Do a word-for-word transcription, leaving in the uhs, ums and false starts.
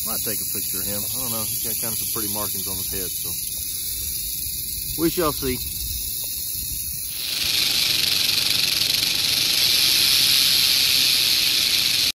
Might take a picture of him. I don't know. He's got kind of some pretty markings on his head, so we shall see.